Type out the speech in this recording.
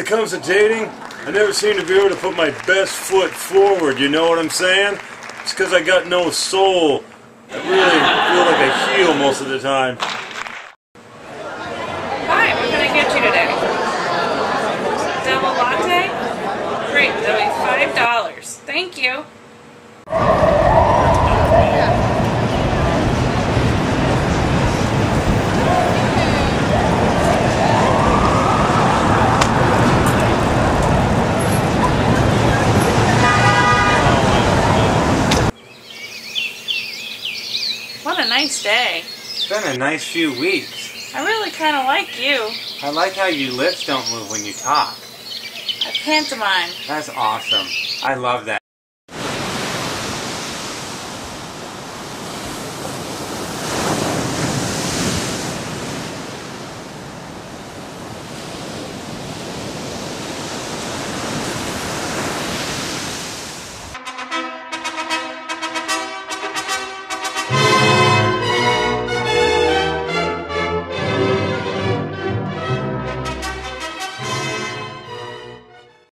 it comes to dating, I never seem to be able to put my best foot forward, you know what I'm saying? It's because I got no soul. I really feel like a heel most of the time. Hi, what can I get you today? Double latte? Great, that'll be $5. Thank you. What a nice day. It's been a nice few weeks. I really kind of like you. I like how your lips don't move when you talk. A pantomime. That's awesome. I love that.